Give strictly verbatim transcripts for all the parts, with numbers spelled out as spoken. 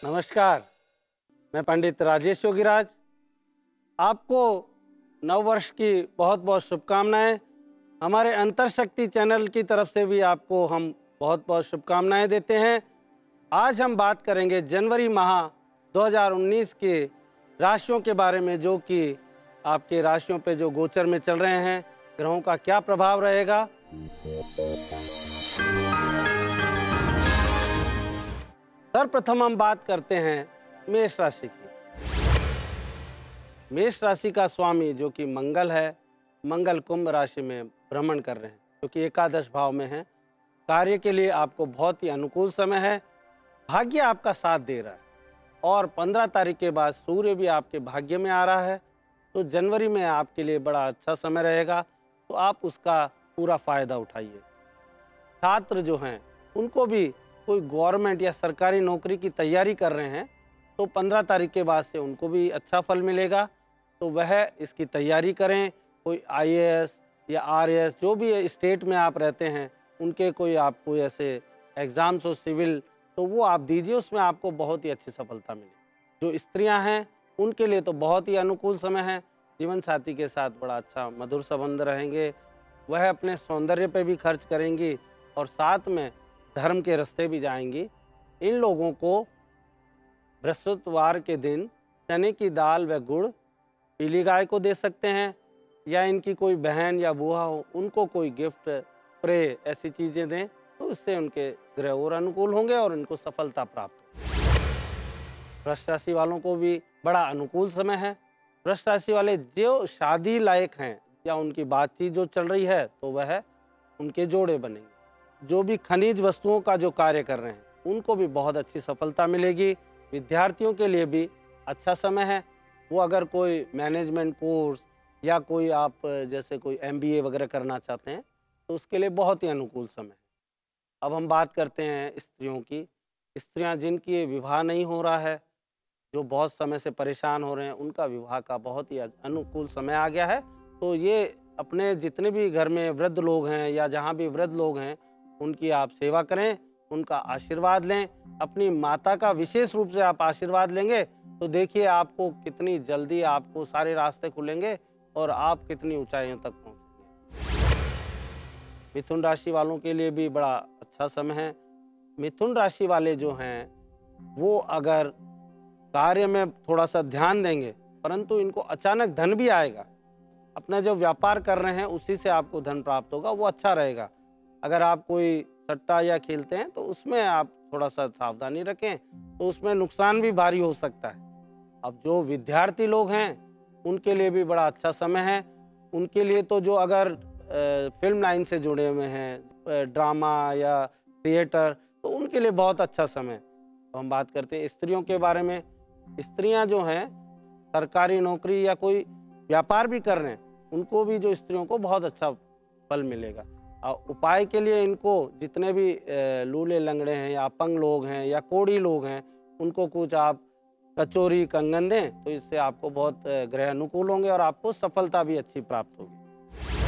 नमस्कार, मैं पंडित राजेश योगी राज। आपको नव वर्ष की बहुत बहुत शुभकामनाएं। हमारे अंतर शक्ति चैनल की तरफ से भी आपको हम बहुत बहुत शुभकामनाएं देते हैं। आज हम बात करेंगे जनवरी माह दो हज़ार उन्नीस के राशियों के बारे में, जो कि आपके राशियों पे जो गोचर में चल रहे हैं, ग्रहों का क्या प्रभाव रहेगा। सर्वप्रथम हम बात करते हैं मेष राशि की। मेष राशि का स्वामी जो कि मंगल है, मंगल कुंभ राशि में भ्रमण कर रहे हैं, जो कि एकादश भाव में है। कार्य के लिए आपको बहुत ही अनुकूल समय है। भाग्य आपका साथ दे रहा है और पंद्रह तारीख के बाद सूर्य भी आपके भाग्य में आ रहा है, तो जनवरी में आपके लिए बड़ा अच्छा समय रहेगा, तो आप उसका पूरा फायदा उठाइए। छात्र जो हैं उनको भी कोई गवर्नमेंट या सरकारी नौकरी की तैयारी कर रहे हैं, तो पंद्रह तारीख के बाद से उनको भी अच्छा फल मिलेगा, तो वह इसकी तैयारी करें। कोई आई ए एस या आर ए एस जो भी स्टेट में आप रहते हैं, उनके कोई आपको ऐसे एग्ज़ाम्स हो सिविल, तो वो आप दीजिए, उसमें आपको बहुत ही अच्छी सफलता मिलेगी। जो स्त्रियां हैं उनके लिए तो बहुत ही अनुकूल समय है। जीवन साथी के साथ बड़ा अच्छा मधुर संबंध रहेंगे। वह अपने सौंदर्य पे भी खर्च करेंगी और साथ में धर्म के रास्ते भी जाएंगी। इन लोगों को बृहस्पतिवार के दिन चने की दाल व गुड़ पीली गाय को दे सकते हैं, या इनकी कोई बहन या बुआ हो उनको कोई गिफ्ट, स्प्रे, ऐसी चीज़ें दें, तो इससे उनके ग्रह और अनुकूल होंगे और इनको सफलता प्राप्त होगी। वृष राशि वालों को भी बड़ा अनुकूल समय है। वृष राशि वाले जो शादी लायक हैं या उनकी बातचीत जो चल रही है, तो वह उनके जोड़े बनेंगे। जो भी खनिज वस्तुओं का जो कार्य कर रहे हैं उनको भी बहुत अच्छी सफलता मिलेगी। विद्यार्थियों के लिए भी अच्छा समय है। वो अगर कोई मैनेजमेंट कोर्स या कोई आप जैसे कोई एम बी ए वगैरह करना चाहते हैं, तो उसके लिए बहुत ही अनुकूल समय है। अब हम बात करते हैं स्त्रियों की। स्त्रियां जिनकी विवाह नहीं हो रहा है, जो बहुत समय से परेशान हो रहे हैं, उनका विवाह का बहुत ही अनुकूल समय आ गया है। तो ये अपने जितने भी घर में वृद्ध लोग हैं या जहाँ भी वृद्ध लोग हैं, उनकी आप सेवा करें, उनका आशीर्वाद लें। अपनी माता का विशेष रूप से आप आशीर्वाद लेंगे तो देखिए आपको कितनी जल्दी आपको सारे रास्ते खुलेंगे और आप कितनी ऊंचाइयों तक पहुंचेंगे। मिथुन राशि वालों के लिए भी बड़ा अच्छा समय है। मिथुन राशि वाले जो हैं वो अगर कार्य में थोड़ा सा ध्यान देंगे, परंतु इनको अचानक धन भी आएगा। अपना जो व्यापार कर रहे हैं उसी से आपको धन प्राप्त होगा, वो अच्छा रहेगा। अगर आप कोई सट्टा या खेलते हैं तो उसमें आप थोड़ा सा सावधानी रखें, तो उसमें नुकसान भी भारी हो सकता है। अब जो विद्यार्थी लोग हैं उनके लिए भी बड़ा अच्छा समय है। उनके लिए तो जो अगर फिल्म लाइन से जुड़े हुए हैं, ड्रामा या थिएटर, तो उनके लिए बहुत अच्छा समय। तो हम बात करते हैं स्त्रियों के बारे में। स्त्रियां जो हैं सरकारी नौकरी या कोई व्यापार भी कर रहे हैं, उनको भी जो स्त्रियों को बहुत अच्छा फल मिलेगा। उपाय के लिए इनको जितने भी लूले लंगड़े हैं या अपंग लोग हैं या कोढ़ी लोग हैं, उनको कुछ आप कचौरी कंगन दें, तो इससे आपको बहुत ग्रह अनुकूल होंगे और आपको सफलता भी अच्छी प्राप्त होगी।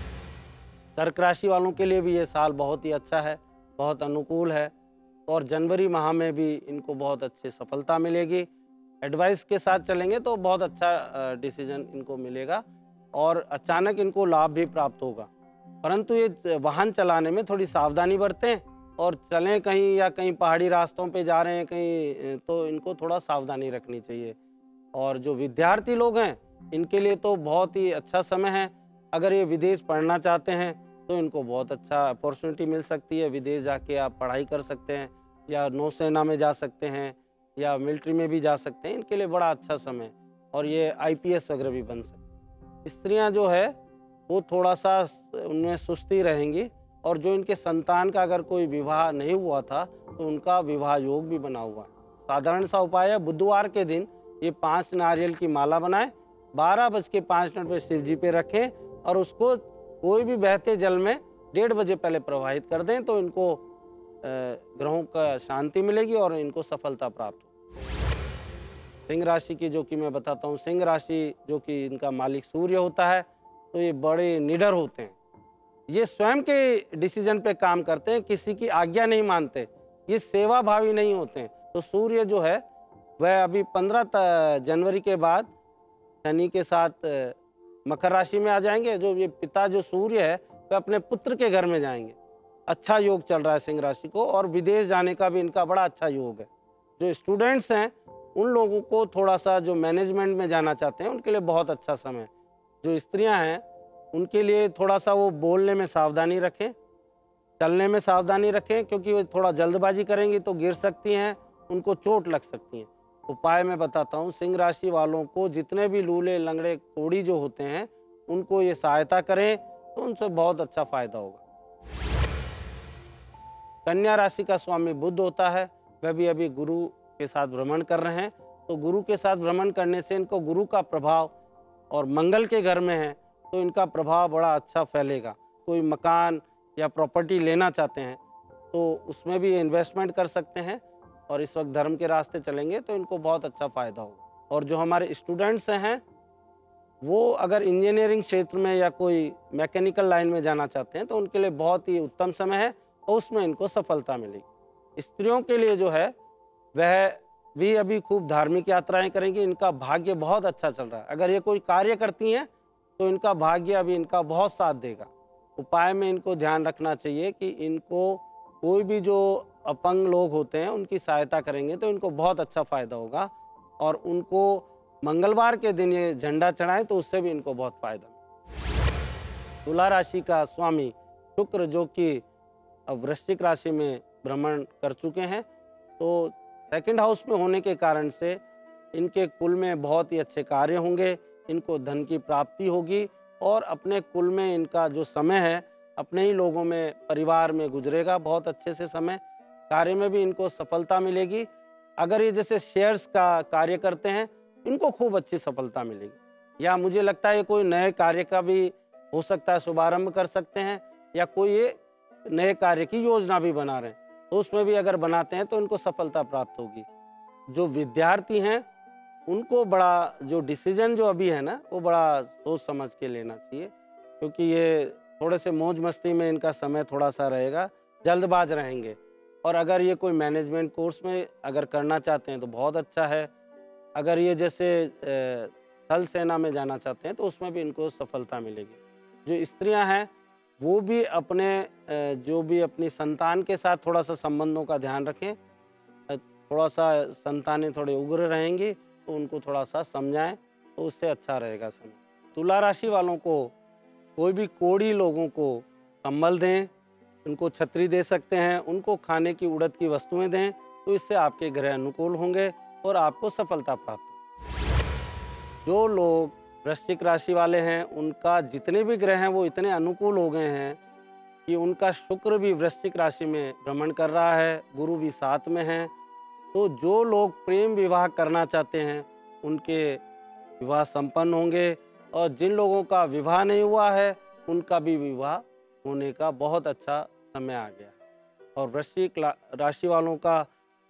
कर्क राशि वालों के लिए भी ये साल बहुत ही अच्छा है, बहुत अनुकूल है और जनवरी माह में भी इनको बहुत अच्छी सफलता मिलेगी। एडवाइस के साथ चलेंगे तो बहुत अच्छा डिसीजन इनको मिलेगा और अचानक इनको लाभ भी प्राप्त होगा। परंतु ये वाहन चलाने में थोड़ी सावधानी बरतें और चलें कहीं या कहीं पहाड़ी रास्तों पे जा रहे हैं कहीं, तो इनको थोड़ा सावधानी रखनी चाहिए। और जो विद्यार्थी लोग हैं इनके लिए तो बहुत ही अच्छा समय है। अगर ये विदेश पढ़ना चाहते हैं तो इनको बहुत अच्छा अपॉर्चुनिटी मिल सकती है। विदेश जाके आप पढ़ाई कर सकते हैं या नौसेना में जा सकते हैं या मिलिट्री में भी जा सकते हैं। इनके लिए बड़ा अच्छा समय और ये आई पी एस वगैरह भी बन सकते हैं। स्त्रियाँ जो है वो थोड़ा सा उनमें सुस्ती रहेंगी और जो इनके संतान का अगर कोई विवाह नहीं हुआ था तो उनका विवाह योग भी बना हुआ है। साधारण सा उपाय है, बुधवार के दिन ये पांच नारियल की माला बनाएं, बारह बज के पाँच मिनट पर शिव जी पे रखें और उसको कोई भी बहते जल में डेढ़ बजे पहले प्रवाहित कर दें, तो इनको ग्रहों का शांति मिलेगी और इनको सफलता प्राप्त हो। सिंह राशि की जो कि मैं बताता हूँ, सिंह राशि जो कि इनका मालिक सूर्य होता है, तो ये बड़े निडर होते हैं। ये स्वयं के डिसीजन पे काम करते हैं, किसी की आज्ञा नहीं मानते। ये सेवा भावी नहीं होते हैं। तो सूर्य जो है वह अभी पंद्रह जनवरी के बाद शनि के साथ अ, मकर राशि में आ जाएंगे। जो ये पिता जो सूर्य है वह अपने पुत्र के घर में जाएंगे। अच्छा योग चल रहा है सिंह राशि को, और विदेश जाने का भी इनका बड़ा अच्छा योग है। जो स्टूडेंट्स हैं उन लोगों को थोड़ा सा, जो मैनेजमेंट में जाना चाहते हैं उनके लिए बहुत अच्छा समय है। जो स्त्रियां हैं उनके लिए थोड़ा सा वो बोलने में सावधानी रखें, चलने में सावधानी रखें, क्योंकि वो थोड़ा जल्दबाजी करेंगी तो गिर सकती हैं, उनको चोट लग सकती है। उपाय मैं बताता हूँ, सिंह राशि वालों को जितने भी लूले लंगड़े कोड़ी जो होते हैं उनको ये सहायता करें तो उनसे बहुत अच्छा फायदा होगा। कन्या राशि का स्वामी बुध होता है, वह भी अभी गुरु के साथ भ्रमण कर रहे हैं। तो गुरु के साथ भ्रमण करने से इनको गुरु का प्रभाव, और मंगल के घर में है तो इनका प्रभाव बड़ा अच्छा फैलेगा। कोई मकान या प्रॉपर्टी लेना चाहते हैं तो उसमें भी इन्वेस्टमेंट कर सकते हैं, और इस वक्त धर्म के रास्ते चलेंगे तो इनको बहुत अच्छा फायदा होगा। और जो हमारे स्टूडेंट्स हैं वो अगर इंजीनियरिंग क्षेत्र में या कोई मैकेनिकल लाइन में जाना चाहते हैं तो उनके लिए बहुत ही उत्तम समय है, और उसमें इनको सफलता मिलेगी। स्त्रियों के लिए जो है वह भी अभी खूब धार्मिक यात्राएं करेंगी। इनका भाग्य बहुत अच्छा चल रहा है। अगर ये कोई कार्य करती हैं तो इनका भाग्य अभी इनका बहुत साथ देगा। उपाय में इनको ध्यान रखना चाहिए कि इनको कोई भी जो अपंग लोग होते हैं उनकी सहायता करेंगे तो इनको बहुत अच्छा फायदा होगा, और उनको मंगलवार के दिन ये झंडा चढ़ाएं तो उससे भी इनको बहुत फायदा। तुला राशि का स्वामी शुक्र जो कि अब वृश्चिक राशि में भ्रमण कर चुके हैं, तो सेकंड हाउस में होने के कारण से इनके कुल में बहुत ही अच्छे कार्य होंगे, इनको धन की प्राप्ति होगी, और अपने कुल में इनका जो समय है अपने ही लोगों में, परिवार में गुजरेगा बहुत अच्छे से समय। कार्य में भी इनको सफलता मिलेगी। अगर ये जैसे शेयर्स का कार्य करते हैं इनको खूब अच्छी सफलता मिलेगी, या मुझे लगता है ये कोई नए कार्य का भी हो सकता है शुभारंभ कर सकते हैं, या कोई ये नए कार्य की योजना भी बना रहे हैं तो उसमें भी अगर बनाते हैं तो इनको सफलता प्राप्त होगी। जो विद्यार्थी हैं उनको बड़ा जो डिसीजन जो अभी है ना वो बड़ा सोच समझ के लेना चाहिए, क्योंकि ये थोड़े से मौज मस्ती में इनका समय थोड़ा सा रहेगा, जल्दबाज रहेंगे। और अगर ये कोई मैनेजमेंट कोर्स में अगर करना चाहते हैं तो बहुत अच्छा है। अगर ये जैसे थल सेना में जाना चाहते हैं तो उसमें भी इनको सफलता मिलेगी। जो स्त्रियां हैं वो भी अपने जो भी अपनी संतान के साथ थोड़ा सा संबंधों का ध्यान रखें। थोड़ा सा संतानें थोड़े उग्र रहेंगी तो उनको थोड़ा सा समझाएं तो उससे अच्छा रहेगा समय। तुला राशि वालों को कोई भी कोढ़ी लोगों को कंबल दें, उनको छतरी दे सकते हैं, उनको खाने की उड़द की वस्तुएं दें, तो इससे आपके ग्रह अनुकूल होंगे और आपको सफलता प्राप्त होगी। जो लोग वृश्चिक राशि वाले हैं उनका जितने भी ग्रह हैं वो इतने अनुकूल हो गए हैं कि उनका शुक्र भी वृश्चिक राशि में भ्रमण कर रहा है, गुरु भी साथ में है। तो जो लोग प्रेम विवाह करना चाहते हैं उनके विवाह संपन्न होंगे, और जिन लोगों का विवाह नहीं हुआ है उनका भी विवाह होने का बहुत अच्छा समय आ गया है। और वृश्चिक राशि वालों का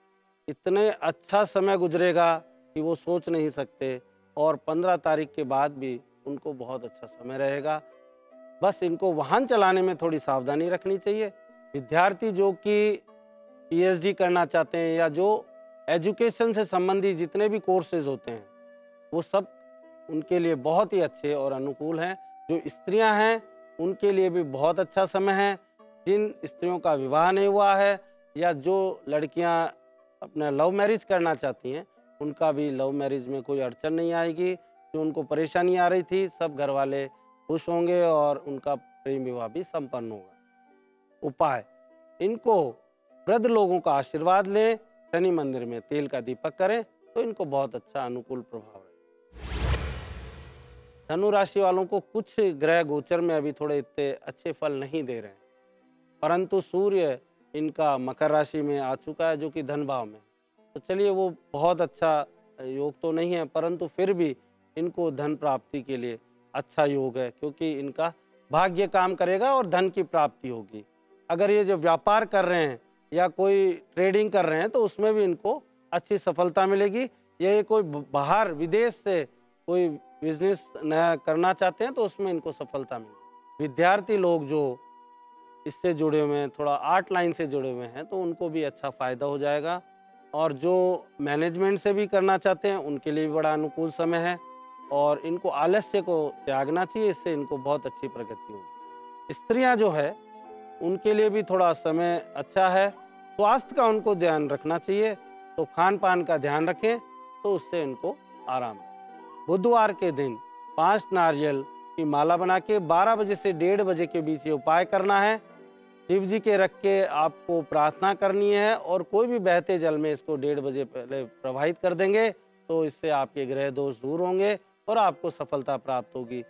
इतने अच्छा समय गुजरेगा कि वो सोच नहीं सकते, और पंद्रह तारीख के बाद भी उनको बहुत अच्छा समय रहेगा। बस इनको वाहन चलाने में थोड़ी सावधानी रखनी चाहिए। विद्यार्थी जो कि पीएचडी करना चाहते हैं या जो एजुकेशन से संबंधित जितने भी कोर्सेज होते हैं वो सब उनके लिए बहुत ही अच्छे और अनुकूल हैं। जो स्त्रियां हैं उनके लिए भी बहुत अच्छा समय है। जिन स्त्रियों का विवाह नहीं हुआ है या जो लड़कियां अपना लव मैरिज करना चाहती हैं उनका भी लव मैरिज में कोई अड़चन नहीं आएगी। जो उनको परेशानी आ रही थी सब घर वाले खुश होंगे और उनका प्रेम विवाह भी संपन्न होगा। उपाय, इनको वृद्ध लोगों का आशीर्वाद लें, शनि मंदिर में तेल का दीपक करें तो इनको बहुत अच्छा अनुकूल प्रभाव है। धनु राशि वालों को कुछ ग्रह गोचर में अभी थोड़े इतने अच्छे फल नहीं दे रहे हैं, परंतु सूर्य इनका मकर राशि में आ चुका है जो कि धन भाव में। तो चलिए वो बहुत अच्छा योग तो नहीं है, परंतु फिर भी इनको धन प्राप्ति के लिए अच्छा योग है, क्योंकि इनका भाग्य काम करेगा और धन की प्राप्ति होगी। अगर ये जो व्यापार कर रहे हैं या कोई ट्रेडिंग कर रहे हैं तो उसमें भी इनको अच्छी सफलता मिलेगी। ये कोई बाहर विदेश से कोई बिजनेस नया करना चाहते हैं तो उसमें इनको सफलता मिलेगी। विद्यार्थी लोग जो इससे जुड़े हुए हैं, थोड़ा आर्ट लाइन से जुड़े हुए हैं, तो उनको भी अच्छा फायदा हो जाएगा। और जो मैनेजमेंट से भी करना चाहते हैं उनके लिए भी बड़ा अनुकूल समय है। और इनको आलस्य को त्यागना चाहिए, इससे इनको बहुत अच्छी प्रगति होगी। स्त्रियां जो है उनके लिए भी थोड़ा समय अच्छा है। स्वास्थ्य का उनको ध्यान रखना चाहिए, तो खान पान का ध्यान रखें तो उससे इनको आराम है। बुधवार के दिन पांच नारियल की माला बना के बारह बजे से डेढ़ बजे के बीच ये उपाय करना है। शिव जी के रख के आपको प्रार्थना करनी है और कोई भी बहते जल में इसको डेढ़ बजे पहले प्रवाहित कर देंगे तो इससे आपके ग्रह दोष दूर होंगे और आपको सफलता प्राप्त होगी।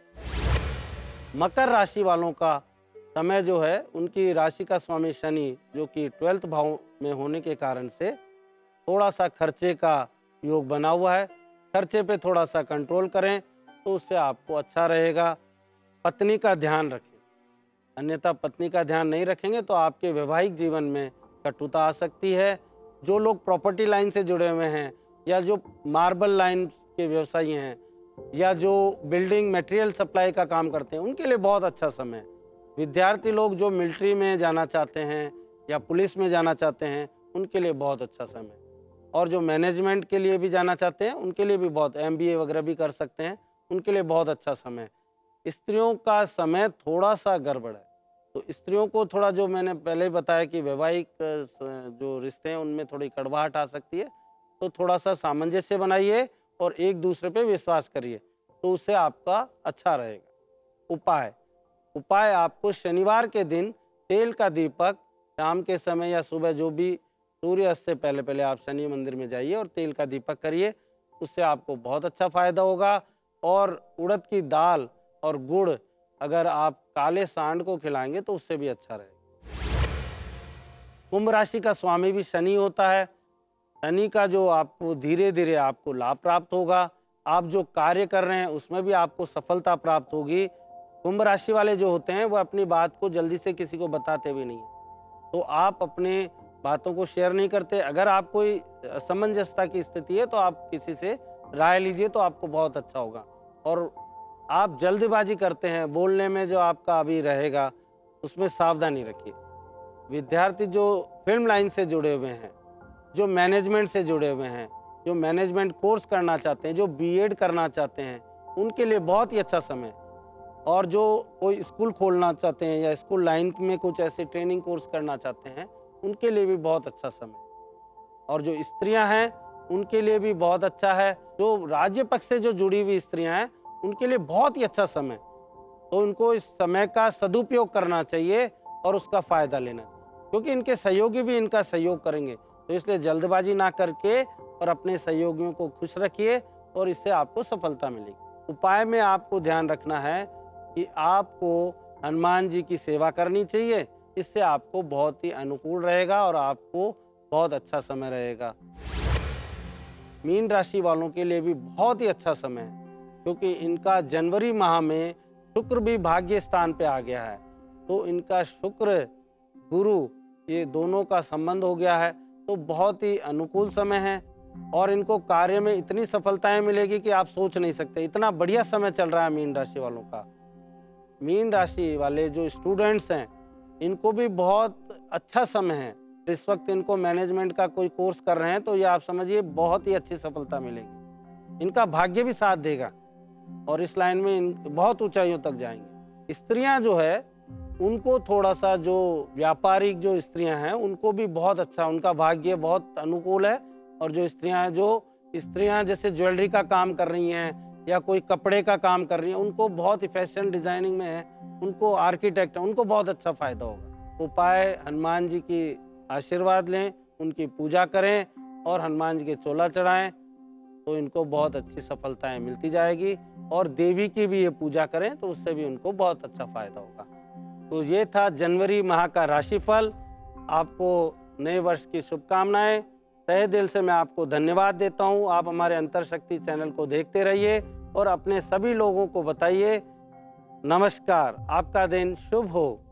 मकर राशि वालों का समय जो है, उनकी राशि का स्वामी शनि जो कि ट्वेल्थ भाव में होने के कारण से थोड़ा सा खर्चे का योग बना हुआ है। खर्चे पे थोड़ा सा कंट्रोल करें तो उससे आपको अच्छा रहेगा। पत्नी का ध्यान रखें, अन्यथा पत्नी का ध्यान नहीं रखेंगे तो आपके वैवाहिक जीवन में कटुता आ सकती है। जो लोग प्रॉपर्टी लाइन से जुड़े हुए हैं या जो मार्बल लाइन के व्यवसायी हैं या जो बिल्डिंग मटेरियल सप्लाई का काम करते हैं उनके लिए बहुत अच्छा समय है। विद्यार्थी लोग जो मिलिट्री में जाना चाहते हैं या पुलिस में जाना चाहते हैं उनके लिए बहुत अच्छा समय है। और जो मैनेजमेंट के लिए भी जाना चाहते हैं उनके लिए भी बहुत, एम बी ए वगैरह भी कर सकते हैं, उनके लिए बहुत अच्छा समय है। स्त्रियों का समय थोड़ा सा गड़बड़ है, तो स्त्रियों को थोड़ा, जो मैंने पहले ही बताया कि वैवाहिक जो रिश्ते हैं उनमें थोड़ी कड़वाहट आ सकती है, तो थोड़ा सा सामंजस्य बनाइए और एक दूसरे पे विश्वास करिए तो उससे आपका अच्छा रहेगा। उपाय उपाय आपको शनिवार के दिन तेल का दीपक शाम के समय या सुबह, जो भी सूर्यास्त से पहले पहले आप शनि मंदिर में जाइए और तेल का दीपक करिए, उससे आपको बहुत अच्छा फायदा होगा। और उड़द की दाल और गुड़ अगर आप काले सांड को खिलाएंगे तो उससे भी अच्छा रहेगा। कुंभ राशि का स्वामी भी शनि होता है। शनि का जो आपको धीरे धीरे आपको लाभ प्राप्त होगा। आप जो कार्य कर रहे हैं उसमें भी आपको सफलता प्राप्त होगी। कुंभ राशि वाले जो होते हैं वो अपनी बात को जल्दी से किसी को बताते भी नहीं, तो आप अपने बातों को शेयर नहीं करते। अगर आप कोई असमंजसता की स्थिति है तो आप किसी से राय लीजिए तो आपको बहुत अच्छा होगा। और आप जल्दबाजी करते हैं बोलने में, जो आपका अभी रहेगा उसमें सावधानी रखिए। विद्यार्थी जो फिल्म लाइन से जुड़े हुए हैं, जो मैनेजमेंट से जुड़े हुए हैं, जो मैनेजमेंट कोर्स करना चाहते हैं, जो बी एड करना चाहते हैं, उनके लिए बहुत ही अच्छा समय। और जो कोई स्कूल खोलना चाहते हैं या स्कूल लाइन में कुछ ऐसे ट्रेनिंग कोर्स करना चाहते हैं उनके लिए भी बहुत अच्छा समय। और जो स्त्रियां हैं उनके लिए भी बहुत अच्छा है। जो राज्य पक्ष से जो जुड़ी हुई स्त्रियां हैं उनके लिए बहुत ही अच्छा समय, तो उनको इस समय का सदुपयोग करना चाहिए और उसका फायदा लेना चाहिए, क्योंकि इनके सहयोगी भी इनका सहयोग करेंगे। तो इसलिए जल्दबाजी ना करके और अपने सहयोगियों को खुश रखिए और इससे आपको सफलता मिलेगी। उपाय में आपको ध्यान रखना है कि आपको हनुमान जी की सेवा करनी चाहिए, इससे आपको बहुत ही अनुकूल रहेगा और आपको बहुत अच्छा समय रहेगा। मीन राशि वालों के लिए भी बहुत ही अच्छा समय है, क्योंकि इनका जनवरी माह में शुक्र भी भाग्य स्थान पे आ गया है, तो इनका शुक्र गुरु ये दोनों का संबंध हो गया है, तो बहुत ही अनुकूल समय है। और इनको कार्य में इतनी सफलताएं मिलेगी कि आप सोच नहीं सकते, इतना बढ़िया समय चल रहा है मीन राशि वालों का। मीन राशि वाले जो स्टूडेंट्स हैं इनको भी बहुत अच्छा समय है। इस वक्त इनको मैनेजमेंट का कोई कोर्स कर रहे हैं तो ये आप समझिए बहुत ही अच्छी सफलता मिलेगी। इनका भाग्य भी साथ देगा और इस लाइन में इन बहुत ऊंचाइयों तक जाएंगे। स्त्रियां जो है उनको थोड़ा सा, जो व्यापारिक जो स्त्रियां हैं उनको भी बहुत अच्छा, उनका भाग्य बहुत अनुकूल है। और जो स्त्रियां जो स्त्रियां जैसे ज्वेलरी का काम कर रही हैं या कोई कपड़े का काम कर रही हैं, उनको बहुत ही फैशन डिजाइनिंग में है, उनको आर्किटेक्ट है, उनको बहुत अच्छा फायदा होगा। उपाय हनुमान जी की आशीर्वाद लें, उनकी पूजा करें और हनुमान जी के चोला चढ़ाएं तो इनको बहुत अच्छी सफलताएं मिलती जाएगी। और देवी की भी ये पूजा करें तो उससे भी उनको बहुत अच्छा फायदा होगा। तो ये था जनवरी माह का राशिफल। आपको नए वर्ष की शुभकामनाएं। तहे दिल से मैं आपको धन्यवाद देता हूं। आप हमारे अंतरशक्ति चैनल को देखते रहिए और अपने सभी लोगों को बताइए। नमस्कार, आपका दिन शुभ हो।